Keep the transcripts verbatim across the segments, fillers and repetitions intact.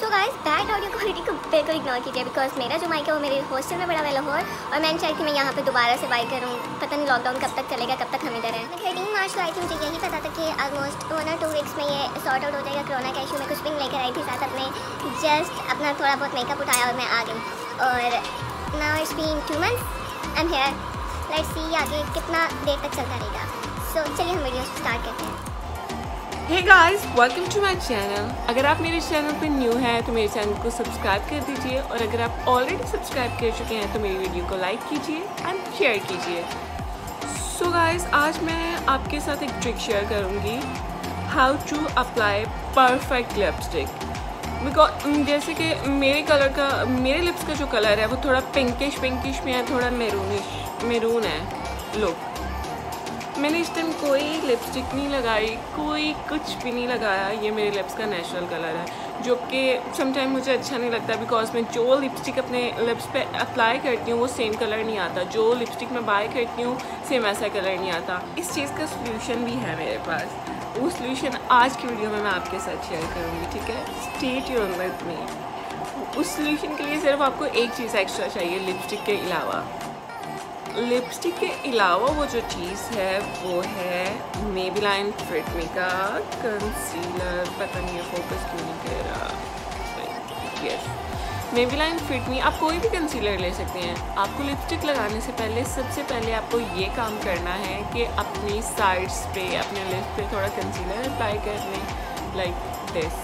सो guys bad audio quality को बिल्कुल ignore कीजिए बिकॉज मेरा जो माइक है वो मेरे हॉस्टल में बड़ा हुआ लाहौर और मैंने चाही कि मैं यहाँ पे दोबारा से बाई करूँ। पता नहीं लॉकडाउन कब तक चलेगा, कब तक हम इधर हैं। मैं थर्टीन मार्च को आई थी, मुझे यही पता था कि ऑलमोस्ट वन और टू वीक्स में ये सॉर्ट आउट हो जाएगा कोरोना का इशू। मैं कुछ भी नहीं लेकर आई थी साथ अपने, जस्ट अपना थोड़ा बहुत मेकअप उठाया और मैं आ गई। और now it's been two months I am here. Let's see आगे कितना देर तक चलता रहेगा। सो so, चलिए हम वीडियो स्टार्ट करते हैं। Hey guys, welcome to my channel. अगर आप मेरे चैनल पे न्यू हैं तो मेरे चैनल को सब्सक्राइब कर दीजिए और अगर आप ऑलरेडी सब्सक्राइब कर चुके हैं तो मेरी वीडियो को लाइक कीजिए एंड शेयर कीजिए। सो गाइस, आज मैं आपके साथ एक ट्रिक शेयर करूँगी, how to apply perfect lipstick. Because जैसे कि मेरे कलर का मेरे लिप्स का जो कलर है वो थोड़ा पिंकिश पिंकिश में है, थोड़ा मेरूनिश मेरून है लुक। मैंने इस टाइम कोई लिपस्टिक नहीं लगाई, कोई कुछ भी नहीं लगाया। ये मेरे लिप्स का नेचुरल कलर है जो कि समटाइम मुझे अच्छा नहीं लगता बिकॉज मैं जो लिपस्टिक अपने लिप्स पे अप्लाई करती हूँ वो सेम कलर नहीं आता। जो लिपस्टिक मैं बाय करती हूँ सेम ऐसा कलर नहीं आता। इस चीज़ का सोल्यूशन भी है मेरे पास। वो सोल्यूशन आज की वीडियो में मैं आपके साथ शेयर करूँगी, ठीक है? Stay tune with me. उस सोल्यूशन के लिए सिर्फ आपको एक चीज़ एक्स्ट्रा चाहिए लिपस्टिक के अलावा। लिपस्टिक के अलावा वो जो चीज़ है वो है मेबेलिन फिट मी का कंसीलर। पता नहीं है फोकस क्यों नहीं कर रहा। Yes, Maybelline fit me. आप कोई भी कंसीलर ले सकते हैं। आपको लिपस्टिक लगाने से पहले सबसे पहले आपको ये काम करना है कि अपनी साइड्स पे, अपने लिप्स पे थोड़ा कंसीलर अप्लाई कर लें, लाइक दिस।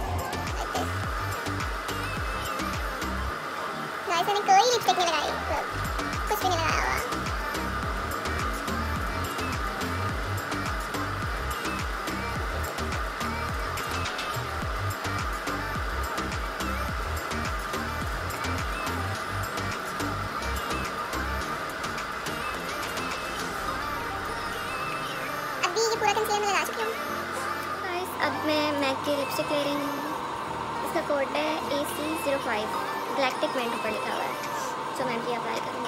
मैंने कोई लिपस्टिक नहीं लगाई, कुछ भी नहीं लगाया हुआ। अभी ये पूरा कंसीलर मैं लगा चुकी हूँ। गाइस, अब मैं मैक की लिपस्टिक ले रही हूँ। इसका कोड है A C zero five, galactic mint ऊपर लिखा हुआ है। तो मैं भी अप्लाई करूँगी।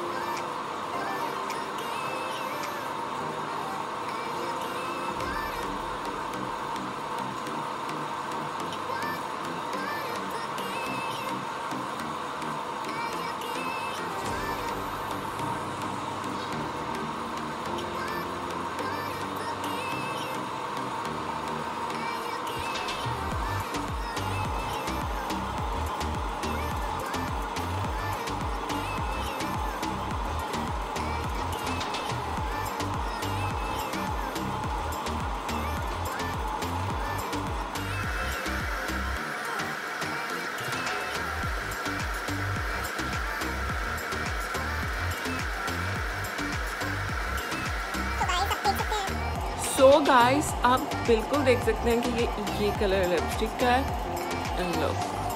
सो so गाइस, आप बिल्कुल देख सकते हैं कि ये ये कलर लिपस्टिक का है। लो,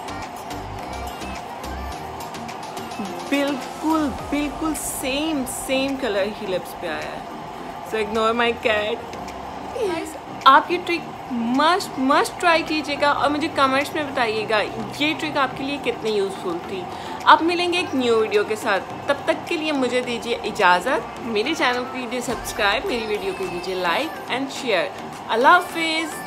बिल्कुल बिल्कुल सेम सेम कलर ही लिप्स पे आया है। So ignore my cat. आप ये ट्रिक मस्ट मस्ट ट्राई कीजिएगा और मुझे कमेंट्स में बताइएगा ये ट्रिक आपके लिए कितनी यूज़फुल थी। आप मिलेंगे एक न्यू वीडियो के साथ, तब तक के लिए मुझे दीजिए इजाज़त। मेरे चैनल को कीजिए सब्सक्राइब, मेरी वीडियो को कीजिए लाइक एंड शेयर। अल्लाह हाफिज़।